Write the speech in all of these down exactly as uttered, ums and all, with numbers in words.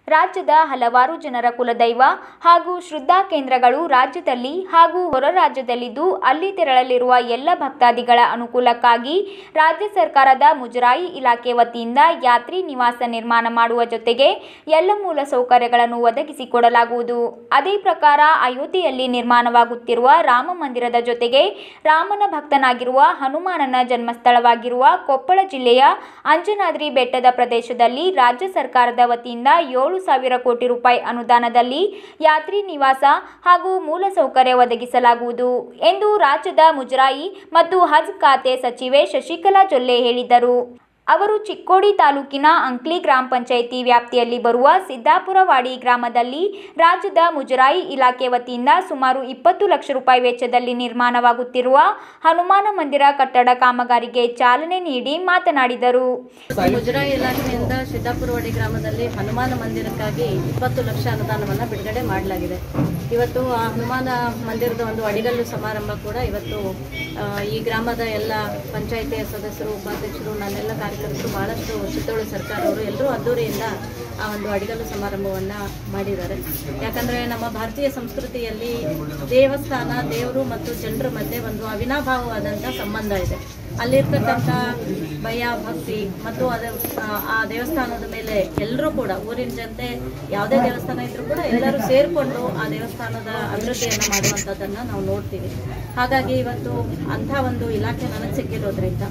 ರಾಜ್ಯದ ಹಲವಾರು ಜನರ ಕುಲದೈವ ಹಾಗೂ ಶ್ರದ್ಧಾ ಕೇಂದ್ರಗಳು ರಾಜ್ಯದಲ್ಲಿ ಹಾಗೂ ಹೊರ ರಾಜ್ಯದಲ್ಲಿದ್ದು ಅಲ್ಲಿ ತೆರಳಲಿರುವ ಎಲ್ಲ ಭಕ್ತಾದಿಗಳ ಅನುಕೂಲಕ್ಕಾಗಿ ರಾಜ್ಯ ಸರ್ಕಾರದ ಮುಜರಾಯಿ ಇಲಾಖೆ ವತಿಯಿಂದ ಯಾತ್ರಿ ನಿವಾಸ ನಿರ್ಮಾಣ ಮಾಡುವ ಜೊತೆಗೆ ಎಲ್ಲ ಮೂಲ ಸೌಕರ್ಯಗಳನ್ನು ಒದಗಿಸಿಕೊಡಲಾಗುವುದು. ಅದೇ ಪ್ರಕಾರ ಅಯೋಧ್ಯೆಯಲ್ಲಿ ನಿರ್ಮಾಣವಾಗುತ್ತಿರುವ ರಾಮ ಮಂದಿರದ ಜೊತೆಗೆ ರಾಮನ ಭಕ್ತನಾಗಿರುವ ಹನುಮಾನನ ಜನ್ಮಸ್ಥಳವಾಗಿರುವ ಕೊಪ್ಪಳ ಜಿಲ್ಲೆಯ ಅಂಜನಾದ್ರಿ ಬೆಟ್ಟದ ಪ್ರದೇಶದಲ್ಲಿ ರಾಜ್ಯ ಸರ್ಕಾರದ ವತಿಯಿಂದ ಏಳು ಸಾವಿರ ಕೋಟಿ ರೂಪಾಯಿ ಅನುದಾನದಲ್ಲಿ ಯಾತ್ರಿ ನಿವಾಸ ಹಾಗೂ ಮೂಲಸೌಕರ್ಯ ಒದಗಿಸಲಾಗುವುದು ಎಂದು ರಾಜ್ಯದ ಮುಜರಾಯಿ ಮತ್ತು ಹಜ್ ಖಾತೆ ಸಚಿವೆ ಶಶಿಕಲಾ ಜೊಲ್ಲೆ ಹೇಳಿದರು. ಅವರು ಚಿಕ್ಕೋಡಿ ತಾಲೂಕಿನ ಅಂಕ್ಲಿ ಗ್ರಾಮ ಪಂಚಾಯಿತಿ ವ್ಯಾಪ್ತಿಯಲ್ಲಿ ಬರುವ ಸಿದ್ದಾಪುರವಾಡಿ ಗ್ರಾಮದಲ್ಲಿ ರಾಜ್ಯದ ಮುಜರಾಯಿ ಇಲಾಖೆ ವತಿಯಿಂದ ಸುಮಾರು ಇಪ್ಪತ್ತು ಲಕ್ಷ ರೂಪಾಯಿ ವೆಚ್ಚದಲ್ಲಿ ನಿರ್ಮಾಣವಾಗುತ್ತಿರುವ ಹನುಮಾನ ಮಂದಿರ ಕಟ್ಟಡ ಕಾಮಗಾರಿಗೆ ಚಾಲನೆ ನೀಡಿ ಮಾತನಾಡಿದರು. ಮುಜರಾಯಿ ಇಲಾಖೆಯಿಂದ ಸಿದ್ದಾಪುರವಾಡಿ ಗ್ರಾಮದಲ್ಲಿ ಹನುಮಾನ ಮಂದಿರಕ್ಕಾಗಿ ಇಪ್ಪತ್ತು ಲಕ್ಷ ಅನುದಾನವನ್ನು ಬಿಡುಗಡೆ ಮಾಡಲಾಗಿದೆ. ಇವತ್ತು ಆ ಹನುಮಾನ ಮಂದಿರದ ಒಂದು ಅಡಿಗಲ್ಲು ಸಮಾರಂಭ ಕೂಡ ಇವತ್ತು ಈ ಗ್ರಾಮದ ಎಲ್ಲ ಪಂಚಾಯಿತಿಯ ಸದಸ್ಯರು, ಉಪಾಧ್ಯಕ್ಷರು, ನನ್ನೆಲ್ಲ ಕಾರ್ಯಕರ್ತರು, ಬಹಳಷ್ಟು ಚಿತ್ತೋಳಿ ಸರ್ಕಾರವರು ಎಲ್ಲರೂ ಅದ್ದೂರಿಯಿಂದ ಆ ಒಂದು ಅಡಿಗಲ್ಲು ಸಮಾರಂಭವನ್ನು ಮಾಡಿದ್ದಾರೆ. ಯಾಕಂದರೆ ನಮ್ಮ ಭಾರತೀಯ ಸಂಸ್ಕೃತಿಯಲ್ಲಿ ದೇವಸ್ಥಾನ, ದೇವರು ಮತ್ತು ಜನರ ಮಧ್ಯೆ ಒಂದು ಅವಿನಾಭಾವವಾದಂಥ ಸಂಬಂಧ ಇದೆ. ಅಲ್ಲಿರ್ತಕ್ಕಂಥ ಭಯ, ಭಕ್ತಿ ಮತ್ತು ಅದ ಆ ದೇವಸ್ಥಾನದ ಮೇಲೆ ಎಲ್ಲರೂ ಕೂಡ ಊರಿನ ಜನತೆ ಯಾವುದೇ ದೇವಸ್ಥಾನ ಇದ್ರೂ ಕೂಡ ಎಲ್ಲರೂ ಸೇರಿಕೊಂಡು ಆ ದೇವಸ್ಥಾನದ ಅಭಿವೃದ್ಧಿಯನ್ನು ಮಾಡುವಂಥದ್ದನ್ನು ನಾವು ನೋಡ್ತೀವಿ. ಹಾಗಾಗಿ ಇವತ್ತು ಅಂಥ ಒಂದು ಇಲಾಖೆ ನನಗೆ ಸಿಕ್ಕಿರೋದ್ರಿಂದ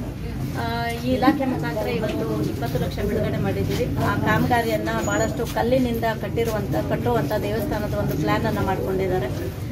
ಈ ಇಲಾಖೆ ಮುಖಾಂತರ ಇವತ್ತು ಇಪ್ಪತ್ತು ಲಕ್ಷ ಬಿಡುಗಡೆ ಮಾಡಿದ್ದೀವಿ. ಆ ಕಾಮಗಾರಿಯನ್ನು ಭಾಳಷ್ಟು ಕಲ್ಲಿನಿಂದ ಕಟ್ಟಿರುವಂಥ ಕಟ್ಟುವಂಥ ದೇವಸ್ಥಾನದ ಒಂದು ಪ್ಲ್ಯಾನನ್ನು ಮಾಡಿಕೊಂಡಿದ್ದಾರೆ.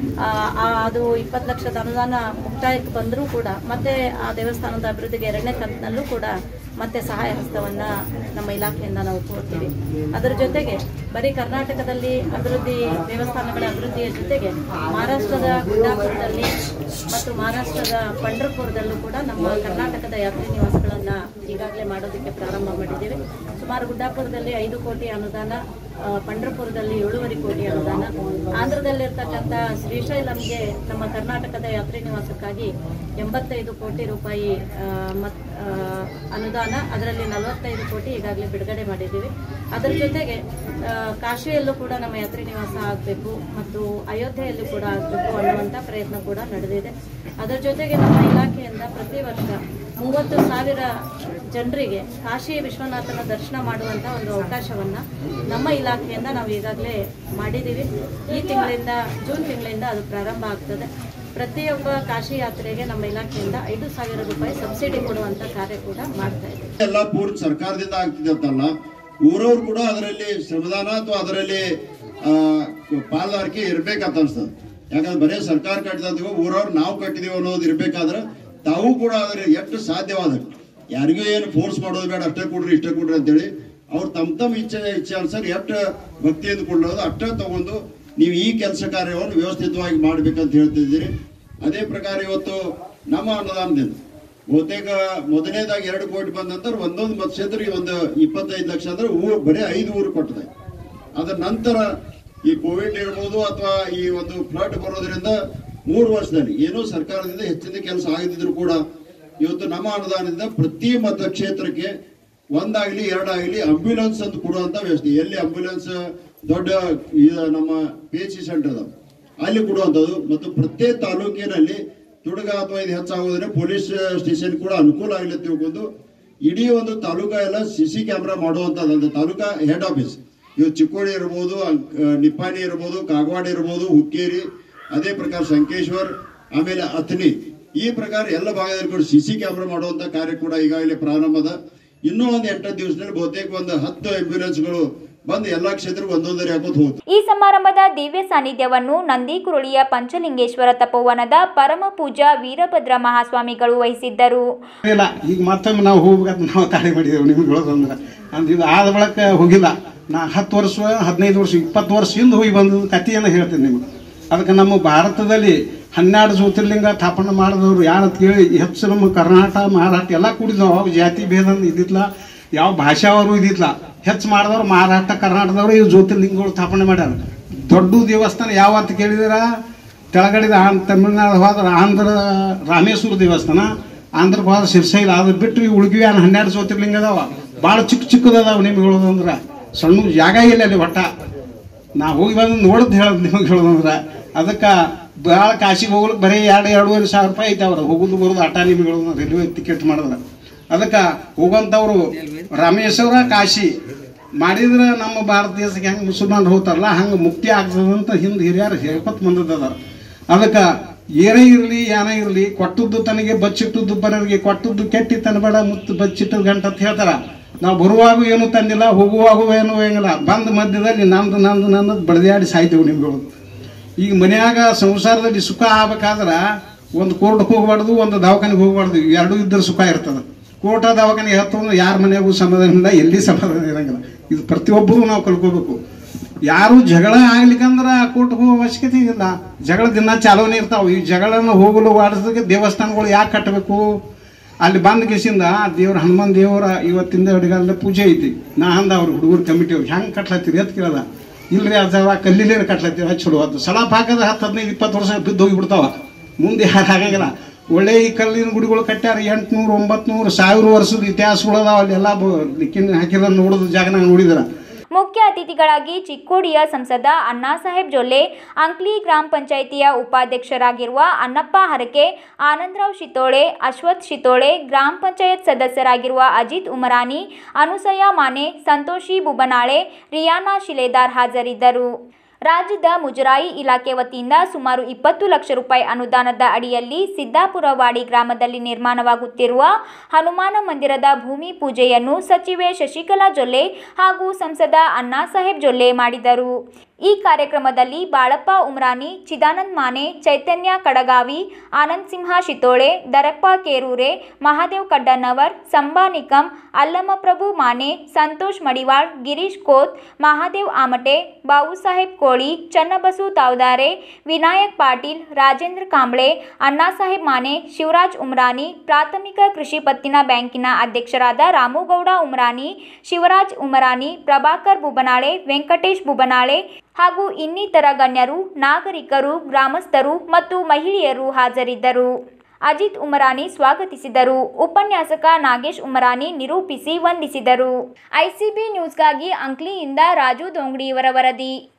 ಅದು ಇಪ್ಪತ್ತು ಲಕ್ಷದ ಅನುದಾನ ಮುಕ್ತಾಯಕ್ಕೆ ಬಂದರೂ ಕೂಡ ಮತ್ತೆ ಆ ದೇವಸ್ಥಾನದ ಅಭಿವೃದ್ಧಿಗೆ ಎರಡನೇ ಕಂತಿನಲ್ಲೂ ಕೂಡ ಮತ್ತೆ ಸಹಾಯ ಹಸ್ತವನ್ನು ನಮ್ಮ ಇಲಾಖೆಯಿಂದ ನಾವು ಕೋರ್ತೀವಿ. ಅದರ ಜೊತೆಗೆ ಬರೀ ಕರ್ನಾಟಕದಲ್ಲಿ ಅಭಿವೃದ್ಧಿ ದೇವಸ್ಥಾನಗಳ ಅಭಿವೃದ್ಧಿಯ ಜೊತೆಗೆ ಮಹಾರಾಷ್ಟ್ರದ ಗುಡ್ಡಾಪುರದಲ್ಲಿ ಮತ್ತು ಮಹಾರಾಷ್ಟ್ರದ ಪಂಢರಪುರದಲ್ಲೂ ಕೂಡ ನಮ್ಮ ಕರ್ನಾಟಕದ ಯಾತ್ರಿ ನಿವಾಸಗಳನ್ನು ಈಗಾಗಲೇ ಮಾಡೋದಕ್ಕೆ ಪ್ರಾರಂಭ ಮಾಡಿದ್ದೇವೆ. ಸುಮಾರು ಗುಡ್ಡಾಪುರದಲ್ಲಿ ಐದು ಕೋಟಿ ಅನುದಾನ, ಪಂಢರಪುರದಲ್ಲಿ ಏಳೂವರೆ ಕೋಟಿ ಅನುದಾನ, ಆಂಧ್ರದಲ್ಲಿರ್ತಕ್ಕಂಥ ಶ್ರೀಶೈಲಂಗೆ ನಮ್ಮ ಕರ್ನಾಟಕದ ಯಾತ್ರಿ ನಿವಾಸಕ್ಕಾಗಿ ಎಂಬತ್ತೈದು ಕೋಟಿ ರೂಪಾಯಿ ಮತ್ ಅನುದಾನ, ಅದರಲ್ಲಿ ನಲವತ್ತೈದು ಕೋಟಿ ಈಗಾಗಲೇ ಬಿಡುಗಡೆ ಮಾಡಿದ್ದೀವಿ. ಅದರ ಜೊತೆಗೆ ಕಾಶಿಯಲ್ಲೂ ಕೂಡ ನಮ್ಮ ಯಾತ್ರಿ ನಿವಾಸ ಆಗಬೇಕು ಮತ್ತು ಅಯೋಧ್ಯೆಯಲ್ಲೂ ಕೂಡ ಆಗಬೇಕು ಅನ್ನುವಂಥ ಪ್ರಯತ್ನ ಕೂಡ ನಡೆದಿದೆ. ಅದರ ಜೊತೆಗೆ ನಮ್ಮ ಇಲಾಖೆಯಿಂದ ಪ್ರತಿ ವರ್ಷ ಮೂವತ್ತು ಸಾವಿರ ಜನರಿಗೆ ಕಾಶಿ ವಿಶ್ವನಾಥನ ದರ್ಶನ ಮಾಡುವಂಥ ಒಂದು ಅವಕಾಶವನ್ನು ನಮ್ಮ ಇಲಾಖೆಯಿಂದ ನಾವು ಈಗಾಗಲೇ ಮಾಡಿದ್ದೀವಿ. ಈ ತಿಂಗಳಿಂದ ಜೂನ್ ತಿಂಗಳಿಂದ ಅದು ಪ್ರಾರಂಭ ಆಗ್ತದೆ. ಪ್ರತಿಯೊಬ್ಬ ಕಾಶಿ ಯಾತ್ರೆಗೆ ನಮ್ಮ ಇಲಾಖೆಯಿಂದ ಐದು ಸಾವಿರ ರೂಪಾಯಿ ಸಬ್ಸಿಡಿ ಕೊಡುವಂತ ಕಾರ್ಯ ಕೂಡ ಮಾಡ್ತಾ ಇದ್ದೀವಿ. ಎಲ್ಲ ಪೂರ್ತಿ ಸರ್ಕಾರದಿಂದ ಆಗ್ತಿದೆ ಅಂತಲ್ಲ, ಊರವ್ರು ಕೂಡ ಅದರಲ್ಲಿ ಶ್ರಮದಾನ ಅಥವಾ ಅದರಲ್ಲಿ ಪಾಲ್ದಾರಿಕೆ ಇರ್ಬೇಕಂತ ಅನ್ಸ್ತದೆ. ಯಾಕಂದ್ರೆ ಬರೀ ಸರ್ಕಾರ ಕಟ್ಟಿದ ಊರವ್ರು ನಾವು ಕಟ್ಟಿದೀವಿ ಅನ್ನೋದು ಇರ್ಬೇಕಾದ್ರೆ ತಾವು ಕೂಡ ಅದ್ರ ಎಷ್ಟು ಸಾಧ್ಯವಾದ ಯಾರಿಗೂ ಏನು ಫೋರ್ಸ್ ಮಾಡೋದು ಬೇಡ, ಅಷ್ಟೇ ಕೊಡ್ರಿ ಇಷ್ಟೇ ಕೊಡ್ರಿ ಅಂತೇಳಿ ಅವ್ರು ತಮ್ಮ ತಮ್ಮ ಇಚ್ಛೆ ಇಚ್ಛೆ ಅನ್ಸರ್ ಎಷ್ಟು ಭಕ್ತಿಯಿಂದ ಕೊಡೋದು ಅಷ್ಟೇ ತಗೊಂಡು ನೀವು ಈ ಕೆಲಸ ಕಾರ್ಯವನ್ನು ವ್ಯವಸ್ಥಿತವಾಗಿ ಮಾಡ್ಬೇಕಂತ ಹೇಳ್ತಿದ್ದೀರಿ. ಅದೇ ಪ್ರಕಾರ ಇವತ್ತು ನಮ್ಮ ಅನುದಾನದಿಂದ ಬಹುತೇಕ ಮೊದಲನೇದಾಗಿ ಎರಡು ಕೋಟಿ ಬಂದ ನಂತರ ಒಂದೊಂದು ಮತಕ್ಷೇತ್ರಕ್ಕೆ ಒಂದು ಇಪ್ಪತ್ತೈದು ಲಕ್ಷ ಅಂದ್ರೆ ಊರು ಬರೀ ಐದು ಊರು ಕೊಟ್ಟಿದೆ. ಅದರ ನಂತರ ಈ ಕೋವಿಡ್ ಇರ್ಬೋದು ಅಥವಾ ಈ ಒಂದು ಫ್ಲಡ್ ಬರೋದ್ರಿಂದ ಮೂರು ವರ್ಷದಲ್ಲಿ ಏನೋ ಸರ್ಕಾರದಿಂದ ಹೆಚ್ಚಿನ ಕೆಲಸ ಆಗದಿದ್ರು ಕೂಡ ಇವತ್ತು ನಮ್ಮ ಅನುದಾನದಿಂದ ಪ್ರತಿ ಮತಕ್ಷೇತ್ರಕ್ಕೆ ಒಂದಾಗ್ಲಿ ಎರಡಾಗ್ಲಿ ಆಂಬ್ಯುಲೆನ್ಸ್ ಅಂತ ಕೊಡುವಂತ ವ್ಯವಸ್ಥೆ, ಎಲ್ಲಿ ಆಂಬ್ಯುಲೆನ್ಸ್ ದೊಡ್ಡ ನಮ್ಮ ಪಿ ಎಚ್ ಸಿ ಸೆಂಟರ್ ಅದಾವ ಅಲ್ಲಿ ಕೊಡುವಂಥದ್ದು ಮತ್ತು ಪ್ರತ್ಯೇಕ ತಾಲೂಕಿನಲ್ಲಿ ತುಡುಗ ಅಥವಾ ಇದು ಹೆಚ್ಚಾಗೋದ್ರೆ ಪೊಲೀಸ್ ಸ್ಟೇಷನ್ ಕೂಡ ಅನುಕೂಲ ಆಗಲಿ ತಿಳ್ಕೊಂಡು ಇಡೀ ಒಂದು ತಾಲೂಕಾ ಎಲ್ಲ ಸಿ ಸಿ ಕ್ಯಾಮ್ರಾ ಮಾಡುವಂಥದ್ದು ತಾಲೂಕಾ ಹೆಡ್ ಆಫೀಸ್ ಇವು ಚಿಕ್ಕೋಡಿ ಇರ್ಬೋದು, ನಿಪ್ಪಾಣಿ ಇರ್ಬೋದು, ಕಾಗವಾಡ ಇರ್ಬೋದು, ಹುಕ್ಕೇರಿ, ಅದೇ ಪ್ರಕಾರ ಸಂಕೇಶ್ವರ್, ಆಮೇಲೆ ಅಥಣಿ, ಈ ಪ್ರಕಾರ ಎಲ್ಲ ಭಾಗದಲ್ಲಿ ಕೂಡ ಸಿ ಸಿ ಕ್ಯಾಮ್ರಾ ಮಾಡುವಂತ ಕಾರ್ಯ ಕೂಡ ಈಗಾಗಲೇ ಪ್ರಾರಂಭದ. ಇನ್ನೂ ಒಂದು ಎಂಟತ್ತು ದಿವಸದಲ್ಲಿ ಬಹುತೇಕ ಒಂದು ಹತ್ತು ಆಂಬ್ಯುಲೆನ್ಸ್ಗಳು ಬಂದು ಎಲ್ಲಾ ಕ್ಷೇತ್ರಕ್ಕೆ ಒಂದೊಂದರಿ ಹಾಕೋದು ಹೋಗುತ್ತೆ. ಈ ಸಮಾರಂಭದ ದಿವ್ಯ ಸಾನ್ನಿಧ್ಯವನ್ನು ನಂದಿಕುರುಳಿಯ ಪಂಚಲಿಂಗೇಶ್ವರ ತಪೋವನದ ಪರಮ ಪೂಜ್ಯ ವೀರಭದ್ರ ಮಹಾಸ್ವಾಮಿಗಳು ವಹಿಸಿದ್ದರು. ಇಲ್ಲ ಈಗ ಮತ್ತೊಮ್ಮೆ ನಾವು ಹೋಗ್ಬೇಕಂತ ನಾವು ತಾಳಿ ಮಾಡಿದ್ದೇವೆ. ನಿಮ್ಗೆ ಹೇಳೋದಂದ್ರೆ ಇದು ಆದ ಬಳಕ ಹೋಗಿಲ್ಲ. ನಾ ಹತ್ತು ವರ್ಷ ಹದಿನೈದು ವರ್ಷ ಇಪ್ಪತ್ತು ವರ್ಷದಿಂದ ಹೋಗಿ ಬಂದ ಕಥೆಯನ್ನು ಹೇಳ್ತೀನಿ ನಿಮ್ಗೆ. ಅದಕ್ಕೆ ನಮ್ಮ ಭಾರತದಲ್ಲಿ ಹನ್ನೆರಡು ಜ್ಯೋತಿರ್ಲಿಂಗ ಸ್ಥಾಪನೆ ಮಾಡಿದವರು ಯಾರಂತ ಕೇಳಿ ಹೆಚ್ಚು ನಮ್ಮ ಕರ್ನಾಟಕ ಮಹಾರಾಷ್ಟ್ರ ಎಲ್ಲ ಕೂಡಿದವು. ಅವಾಗ ಜಾತಿ ಭೇದ ಇದ್ದಿತ್ಲ, ಯಾವ ಭಾಷಾವರು ಇದ್ದಿತ್ಲ. ಹೆಚ್ಚು ಮಾಡಿದವರು ಮಹಾರಾಷ್ಟ್ರ ಕರ್ನಾಟಕದವರು ಇವು ಜ್ಯೋತಿರ್ಲಿಂಗಗಳು ಸ್ಥಾಪನೆ ಮಾಡ್ಯಾರ. ದೊಡ್ಡ ದೇವಸ್ಥಾನ ಯಾವ ಅಂತ ಕೇಳಿದಿರ, ತೆಳಗಡಿದ ತಮಿಳುನಾಡು ಹೋದ್ರೆ ಆಂಧ್ರ ರಾಮೇಶ್ವರ ದೇವಸ್ಥಾನ, ಆಂಧ್ರಕ್ಕೆ ಹೋದ್ರೆ ಶಿರ್ಸೈಲ, ಅದು ಬಿಟ್ಟು ಉಳ್ಗಿವಿ ಹನ್ನೆರಡು ಜ್ಯೋತಿರ್ಲಿಂಗ ಅದಾವ. ಭಾಳ ಚಿಕ್ಕ ಚಿಕ್ಕದದಾವ. ನಿಮ್ಗೆ ಹೇಳೋದಂದ್ರೆ ಸಣ್ಣ ಜಾಗ ಇಲ್ಲ ಅಲ್ಲಿ ಒಟ್ಟ. ನಾ ಹೋಗಿ ಬಂದು ನೋಡಿದ್ ಹೇಳೋದು ನಿಮಗೆ ಹೇಳೋದಂದ್ರೆ ಅದಕ್ಕೆ ಭಾಳ ಕಾಶಿಗೆ ಹೋಗ್ಲಿಕ್ಕೆ ಬರೀ ಎರಡು ಎರಡೂವರೆ ಸಾವಿರ ರೂಪಾಯಿ ಐತೆ ಅವ್ರು ಹೋಗೋದು ಬರೋದು ಆಟ ನಿಮಗೆ ರೈಲ್ವೆ ಟಿಕೆಟ್ ಮಾಡಿದ್ರೆ. ಅದಕ್ಕೆ ಹೋಗೋಂಥವ್ರು ರಾಮೇಶ್ವರ ಕಾಶಿ ಮಾಡಿದ್ರೆ ನಮ್ಮ ಭಾರತ ದೇಶಕ್ಕೆ ಹೆಂಗೆ ಮುಸಲ್ಮಾನರು ಹೋಗ್ತಾರಲ್ಲ ಹಂಗೆ ಮುಕ್ತಿ ಆಗ್ತದಂತ ಹಿಂದೆ ಹಿರಿಯರು ಹೇಳ್ಕೊತ ಬಂದದ. ಅದಕ್ಕೆ ಏನೇ ಇರಲಿ ಏನೇ ಇರಲಿ ಕೊಟ್ಟದ್ದು ತನಗೆ ಬಚ್ಚಿಟ್ಟದ್ದು ಬರೋರಿಗೆ ಕೊಟ್ಟದ್ದು ಕೆಟ್ಟಿ ತನಬೇಡ ಮುತ್ತು ಬಚ್ಚಿಟ್ಟದ್ದು ಗಂಟು ಅಂತ ಹೇಳ್ತಾರ. ನಾವು ಬರುವಾಗ ಏನೂ ತಂದಿಲ್ಲ, ಹೋಗುವಾಗೂ ಏನೂ ಹೆಂಗಿಲ್ಲ, ಬಂದ ಮಧ್ಯದಲ್ಲಿ ನಂದು ನಂದು ನನ್ನದು ಬಡ್ದಾಡಿ ಸಾಯ್ತೇವೆ ನಿಮ್ಗಳು. ಈಗ ಮನ್ಯಾಗ ಸಂಸಾರದಲ್ಲಿ ಸುಖ ಆಗ್ಬೇಕಾದ್ರೆ ಒಂದು ಕೋರ್ಟ್ಗೆ ಹೋಗ್ಬಾರ್ದು, ಒಂದು ದವಾಖಾನೆಗೆ ಹೋಗ್ಬಾರ್ದು, ಎರಡೂ ಇದ್ದರೆ ಸುಖ ಇರ್ತದೆ. ಕೋರ್ಟ ದವಾಖಾನೆಗೆ ಹತ್ತಂದ್ರೆ ಯಾರ ಮನೆಯಾಗೂ ಸಮಾಧಾನ ಇಲ್ಲ, ಎಲ್ಲಿ ಸಮಾಧಾನ ಇರಂಗಿಲ್ಲ. ಇದು ಪ್ರತಿಯೊಬ್ಬರು ನಾವು ಕಲ್ಕೋಬೇಕು. ಯಾರು ಜಗಳ ಆಗ್ಲಿಕ್ಕಂದ್ರೆ ಕೋರ್ಟ್ಗೆ ಹೋಗೋ ಅವಶ್ಯಕತೆ ಇಲ್ಲ. ಜಗಳ ದಿನ ಚಾಲೂನೇ ಇರ್ತಾವೆ. ಈ ಜಗಳನ ಹೋಗಲು ವಾಡಿಸೋದಕ್ಕೆ ದೇವಸ್ಥಾನಗಳು ಯಾಕೆ ಕಟ್ಟಬೇಕು? ಅಲ್ಲಿ ಬಂದ ಕೇಸಿಂದ ದೇವ್ರ ಹನುಮಾನ್ ದೇವರ ಇವತ್ತಿಂದ ಅಡಿಗಾಲದ ಪೂಜೆ ಐತಿ. ನಾ ಅಂದ ಅವ್ರು ಹುಡುಗರು ಕಮಿಟಿ ಅವ್ರು ಹೆಂಗೆ ಕಟ್ಲತ್ತೀರಿ ಅಂತ ಕೇಳ್ದ. ಇಲ್ರಿ ಅದ ಕಲ್ಲಿಲೇನು ಕಟ್ಲತ್ತೀವಿ ಅದು ಚಲೋ ಅದು ಸಲಾಪ್ ಹಾಕದ ಹತ್ತು ಹದಿನೈದು ಇಪ್ಪತ್ತು ವರ್ಷ ಬಿದ್ದು ಹೋಗಿಬಿಡ್ತಾವ. ಮುಂದೆ ಯಾರು ಹಾಗಾಗಿಲ್ಲ. ಒಳ್ಳೆ ಈ ಕಲ್ಲಿನ ಗುಡಿಗಳು ಕಟ್ಟ್ಯಾರ. ಎಂಟುನೂರು ಒಂಬತ್ತು ನೂರು ಸಾವಿರ ವರ್ಷದ ಇತಿಹಾಸಗಳು ಅದಾವ. ಅಲ್ಲೆಲ್ಲ ಲಿಕ್ಕಿನ ಹಾಕಿರೋ ನೋಡೋದು ಜಾಗನಾಗ ನೋಡಿದಾರ. ಮುಖ್ಯ ಅತಿಥಿಗಳಾಗಿ ಚಿಕ್ಕೋಡಿಯ ಸಂಸದ ಅಣ್ಣಾಸಾಹೇಬ್ ಜೊಲ್ಲೆ, ಅಂಕ್ಲಿ ಗ್ರಾಮ ಪಂಚಾಯಿತಿಯ ಉಪಾಧ್ಯಕ್ಷರಾಗಿರುವ ಅನ್ನಪ್ಪ ಹರಕೆ, ಆನಂದರಾವ್ ಶಿತೋಳೆ, ಅಶ್ವಥ್ ಶಿತೋಳೆ, ಗ್ರಾಮ ಪಂಚಾಯತ್ ಸದಸ್ಯರಾಗಿರುವ ಅಜಿತ್ ಉಮರಾನಿ, ಅನುಸಯ ಮಾನೆ, ಸಂತೋಷಿ ಬುಬನಾಳೆ, ರಿಯಾನಾ ಶಿಲೇದಾರ್ ಹಾಜರಿದ್ದರು. ರಾಜ್ಯದ ಮುಜರಾಯಿ ಇಲಾಖೆ ವತಿಯಿಂದ ಸುಮಾರು ಇಪ್ಪತ್ತು ಲಕ್ಷ ರೂಪಾಯಿ ಅನುದಾನದ ಅಡಿಯಲ್ಲಿ ಸಿದ್ದಾಪುರವಾಡಿ ಗ್ರಾಮದಲ್ಲಿ ನಿರ್ಮಾಣವಾಗುತ್ತಿರುವ ಹನುಮಾನ ಮಂದಿರದ ಭೂಮಿ ಪೂಜೆಯನ್ನು ಸಚಿವೆ ಶಶಿಕಲಾ ಜೊಲ್ಲೆ ಹಾಗೂ ಸಂಸದ ಅಣ್ಣಾಸಾಹೇಬ್ ಜೊಲ್ಲೆ ಮಾಡಿದರು. ಈ ಕಾರ್ಯಕ್ರಮದಲ್ಲಿ ಬಾಳಪ್ಪ ಉಮ್ರಾನಿ, ಚಿದಾನಂದ್ ಮಾನೆ, ಚೈತನ್ಯ ಕಡಗಾವಿ, ಆನಂದ್ ಸಿಂಹ ಶಿತೋಳೆ, ದರಪ್ಪ ಕೇರೂರೆ, ಮಹಾದೇವ್ ಕಡ್ಡನ್ನವರ್, ಸಂಬಾ ನಿಕಂ, ಅಲ್ಲಮಪ್ರಭು ಮಾನೆ, ಸಂತೋಷ್ ಮಡಿವಾಳ್, ಗಿರೀಶ್ ಕೋತ್, ಮಹಾದೇವ್ ಆಮಟೆ, ಬಾಬುಸಾಹೇಬ್ ಕೋಳಿ, ಚನ್ನಬಸು ತಾವದಾರೆ, ವಿನಾಯಕ್ ಪಾಟೀಲ್, ರಾಜೇಂದ್ರ ಕಾಂಬ್ಳೆ, ಅಣ್ಣಾಸಾಹೇಬ್ ಮಾನೆ, ಶಿವರಾಜ್ ಉಮ್ರಾನಿ, ಪ್ರಾಥಮಿಕ ಕೃಷಿ ಪತ್ತಿನ ಬ್ಯಾಂಕಿನ ಅಧ್ಯಕ್ಷರಾದ ರಾಮುಗೌಡ ಉಮ್ರಾನಿ, ಶಿವರಾಜ್ ಉಮರಾನಿ, ಪ್ರಭಾಕರ್ ಬುಬನಾಳೆ, ವೆಂಕಟೇಶ್ ಬುಬನಾಳೆ ಹಾಗೂ ಇನ್ನಿತರ ಗಣ್ಯರು, ನಾಗರಿಕರು, ಗ್ರಾಮಸ್ಥರು ಮತ್ತು ಮಹಿಳೆಯರು ಹಾಜರಿದ್ದರು. ಅಜಿತ್ ಉಮರಾನಿ ಸ್ವಾಗತಿಸಿದರು. ಉಪನ್ಯಾಸಕ ನಾಗೇಶ್ ಉಮರಾನಿ ನಿರೂಪಿಸಿ ವಂದಿಸಿದರು. ಐಸಿಬಿ ನ್ಯೂಸ್ಗಾಗಿ ಅಂಕ್ಲಿಯಿಂದ ರಾಜು ದೊಂಗಡಿಯವರ ವರದಿ.